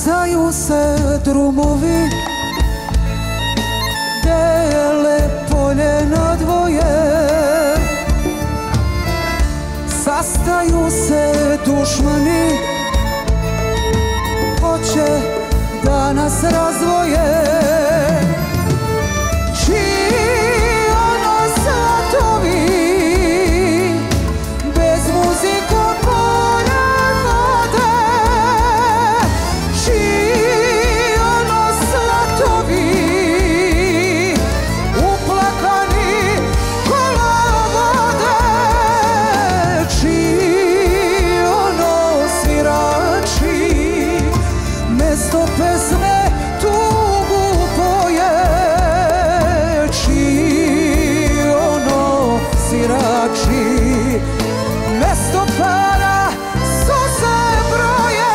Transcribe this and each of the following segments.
Sastaju se drumovi, dele polje na dvoje. Sastaju se dušmani, hoće da nas razdvoje. Čiji ono svatovi, bez muzika polje vode. Čiji ono svatovi, uplakani kola vode. Čiji ono svirači, mesto pesme tugu poje. Čiji ono svirači, mesto para suze broje.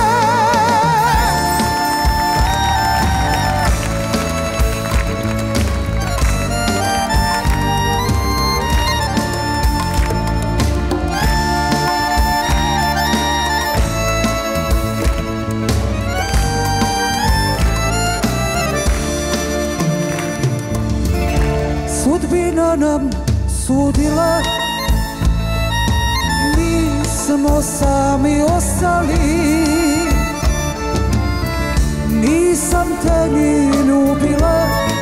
Sudbina nam sudila, mi smo sami ostali. Nisam te ni ljubila,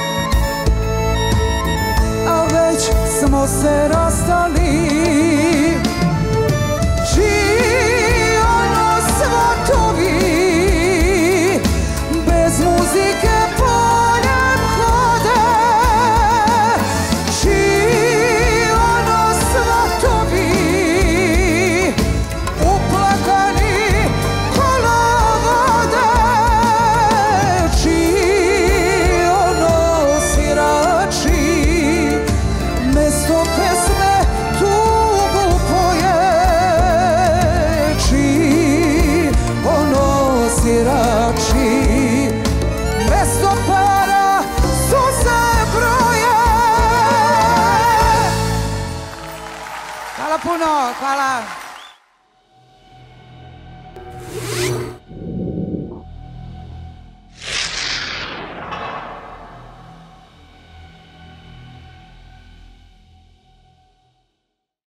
a već smo se rastali. Čiji ono svatovi, bez muzike poljem hode. Čiji ono svatovi, uplakani kola vode. Čiji ono svirači, mesto pesme tugu poje. Čiji ono svirači, mesto para suze broje. Hvala puno, hvala.